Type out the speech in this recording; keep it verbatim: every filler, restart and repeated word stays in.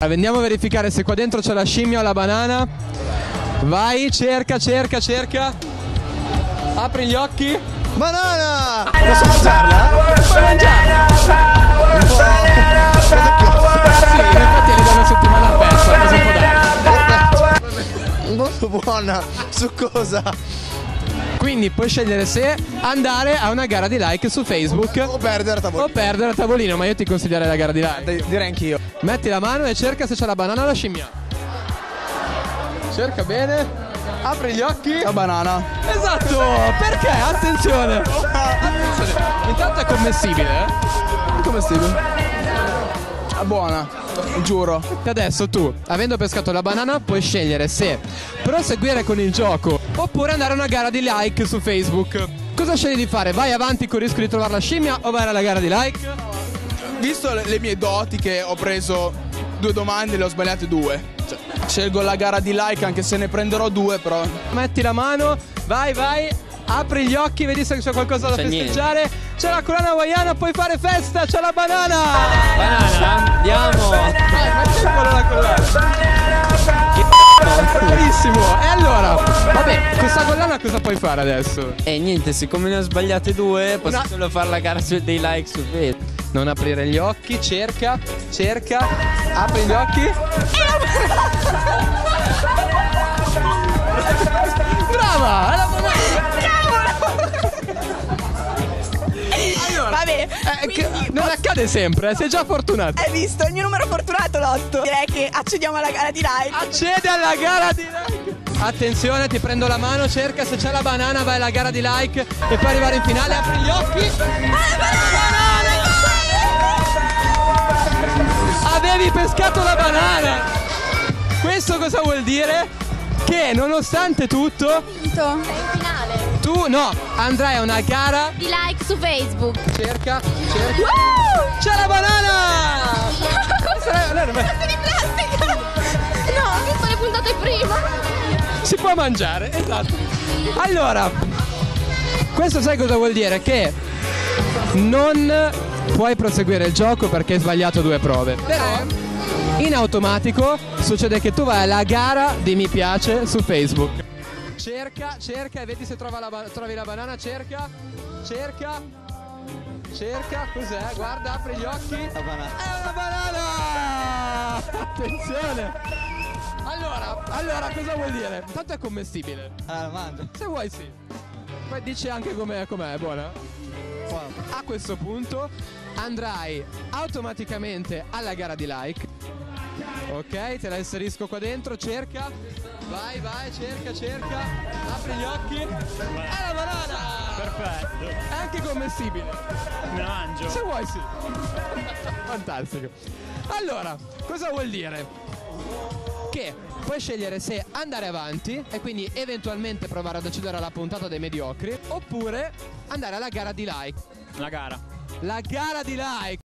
Andiamo a verificare se qua dentro c'è la scimmia o la banana. Vai, cerca, cerca, cerca. Apri gli occhi. Banana! Posso mangiarla? Puoi mangiarla. Sì, in effetti gli do una settimana a pezzo, cosa può dare? Molto buona. Su cosa? Quindi puoi scegliere se andare a una gara di like su Facebook O perdere a tavolino. o perdere a tavolino, ma io ti consiglierei la gara di like. Direi anch'io. Metti la mano e cerca se c'è la banana o la scimmia. Cerca bene. Apri gli occhi. La banana. Esatto, perché? Attenzione. Attenzione. Intanto è commestibile, eh? È commestibile. È buona, giuro. E adesso tu, avendo pescato la banana, puoi scegliere se proseguire con il gioco oppure andare a una gara di like su Facebook. Cosa scegli di fare? Vai avanti con il rischio di trovare la scimmia o vai alla gara di like? Visto le, le mie doti che ho preso due domande e le ho sbagliate due, cioè, scelgo la gara di like anche se ne prenderò due, però. Metti la mano, vai, vai, apri gli occhi, vedi se c'è qualcosa da C'è festeggiare. C'è la collana hawaiana, puoi fare festa, c'è la banana! Banana, andiamo! Vai, metti il culo alla collana! Bravissimo! E allora, vabbè, questa collana cosa puoi fare adesso? E niente, siccome ne ho sbagliate due, posso No. solo fare la gara su dei like su Facebook. Non aprire gli occhi, cerca, cerca, apri gli occhi. Brava! È la banana! Vabbè, Eh, che- quindi non accade sempre, eh, sei già fortunato. hai visto, il mio numero fortunato l'otto. Direi che accediamo alla gara di like. Accede alla gara di like. Attenzione, ti prendo la mano, cerca se c'è la banana, vai alla gara di like e poi arrivare in finale, apri gli occhi. Avevi pescato la banana. Questo cosa vuol dire? Che nonostante tutto Sei in finale tu no, andrai a una gara. di like su Facebook. Cerca, cerca. C'è la banana! Cazzo di plastica! No, ho visto le puntate prima. Si può mangiare, esatto. Allora, questo sai cosa vuol dire? Che non puoi proseguire il gioco perché hai sbagliato due prove. Però in automatico succede che tu vai alla gara di mi piace su Facebook. Cerca, cerca e vedi se trova la ba- trovi la banana, cerca, cerca, cerca, cos'è? Guarda, apri gli occhi. La banana. È una banana! Attenzione! Allora, allora cosa vuol dire? Intanto è commestibile. Ah, la mangio. Se vuoi sì. Poi dici anche com'è, com'è, è buona? A questo punto andrai automaticamente alla gara di like. Ok, te la inserisco qua dentro, cerca. Vai, vai, cerca, cerca. Apri gli occhi. È la banana! Perfetto, È anche commestibile. me la mangio. Se vuoi sì. Fantastico. Allora, cosa vuol dire? Che puoi scegliere se andare avanti e quindi eventualmente provare ad accedere alla puntata dei mediocri oppure andare alla gara di like. La gara. La gara di like.